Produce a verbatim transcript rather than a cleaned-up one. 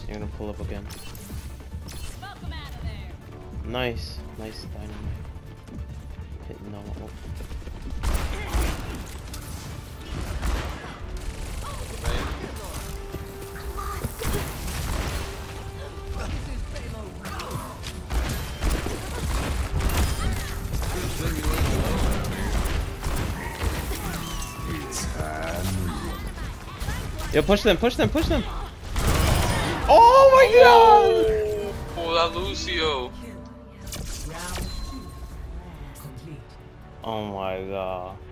You're gonna pull up again. Nice, nice dynamite. Hit no. Oh. Yo, push them, push them, push them! Oh my god! Oh, that Lucio! Oh my god.